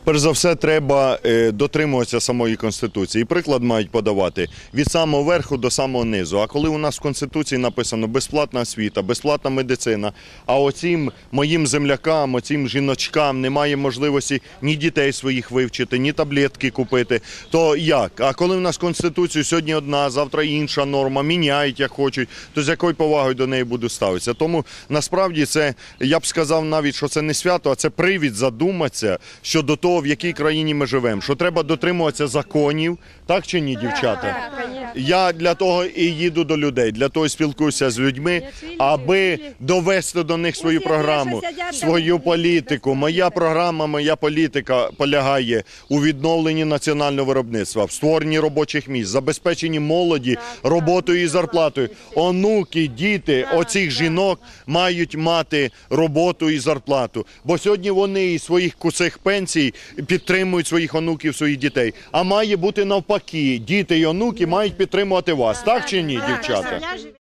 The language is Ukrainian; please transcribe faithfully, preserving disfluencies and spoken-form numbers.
Перш за все, треба е, дотримуватися самої Конституції. І приклад мають подавати від самого верху до самого низу. А коли у нас в Конституції написано безплатна освіта, безплатна медицина, а оцім моїм землякам, оцім жіночкам немає можливості ні дітей своїх вивчити, ні таблетки купити, то як? А коли у нас Конституцію сьогодні одна, завтра інша норма, міняють як хочуть, то з якою повагою до неї буду ставитися? Тому насправді це, я б сказав навіть, що це не свято, а це привід задуматися щодо того, в якій країні ми живемо, що треба дотримуватися законів, так чи ні, дівчата? Я для того і їду до людей, для того і спілкуюся з людьми, аби довести до них свою програму, свою політику. Моя програма, моя політика полягає у відновленні національного виробництва, в створенні робочих місць, забезпеченні молоді роботою і зарплатою. Онуки, діти оцих жінок мають мати роботу і зарплату, бо сьогодні вони із своїх куцих пенсій підтримують своїх онуків, своїх дітей. А має бути навпаки, діти і онуки мають підтримувати вас. Так чи ні, дівчата?